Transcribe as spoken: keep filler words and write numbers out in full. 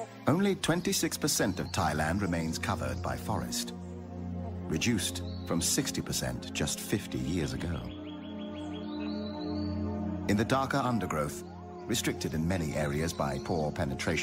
Only twenty-six percent of Thailand remains covered by forest, reduced from sixty percent just fifty years ago. In the darker undergrowth, restricted in many areas by poor penetration,